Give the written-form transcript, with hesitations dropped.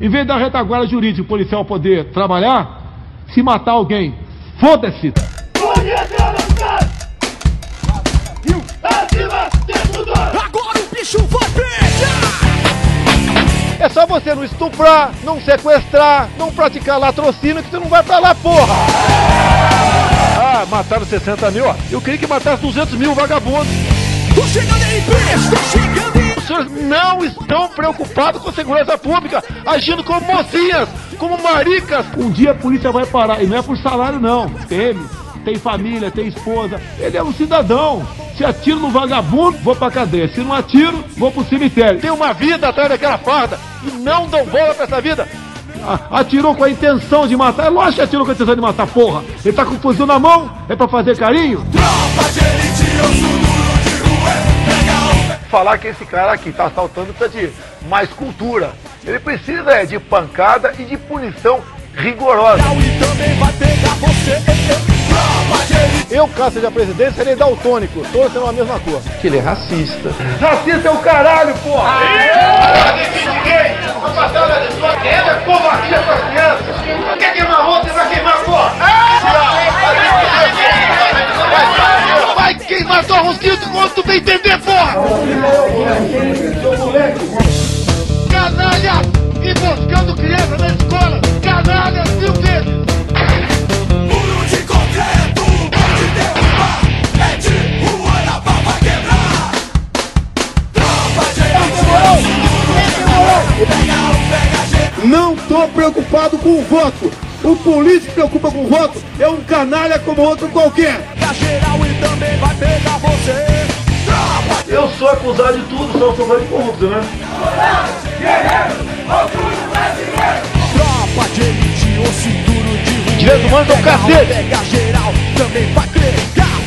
Em vez da retaguarda jurídica, o policial poder trabalhar, se matar alguém, foda-se! Agora o bicho vai pegar! É só você não estuprar, não sequestrar, não praticar latrocínio que você não vai pra lá, porra! Ah, mataram 60 mil, ó. Eu queria que matasse 200 mil vagabundos. Tô chegando aí, bicho! Tô chegando aí! Os senhores não estão preocupados com a segurança pública, agindo como mocinhas, como maricas. Um dia a polícia vai parar, e não é por salário não, tem família, tem esposa, ele é um cidadão. Se atiro no vagabundo, vou pra cadeia, se não atiro, vou pro cemitério. Tem uma vida atrás daquela farda e não dão bola pra essa vida. Atirou com a intenção de matar, é lógico que atirou com a intenção de matar, porra. Ele tá com o fuzil na mão, é pra fazer carinho? Tropa de elite, eu sou duro de rua, pega o... Falar que esse cara aqui tá assaltando precisa de mais cultura. Ele precisa de pancada e de punição rigorosa. E também vai pegar você. Eu, caso seja presidente, serei daltônico, todos são a mesma cor. Que ele é racista. Racista é o caralho, porra! Não passar na sua queda, é covardia com as crianças! Quer queimar outro, você vai queimar, porra! Vai queimar tua rosquinha quando tu bem entender, porra! Canalha! Emboscando criança na escola! Canalha 1000 vezes! Muro de concreto, pode derrubar. É de rua na pau vai quebrar. Tropa de elite, Não tô preocupado com o voto! O político que preocupa com o voto é um canalha como outro qualquer! pega geral e também vai pegar você. Tropa de Eu sou acusado de tudo, só sou de corrupto, né? Tropa de elite, osso duro de rua. Direitos humanos é o cacete! Pega geral, também vai pegar.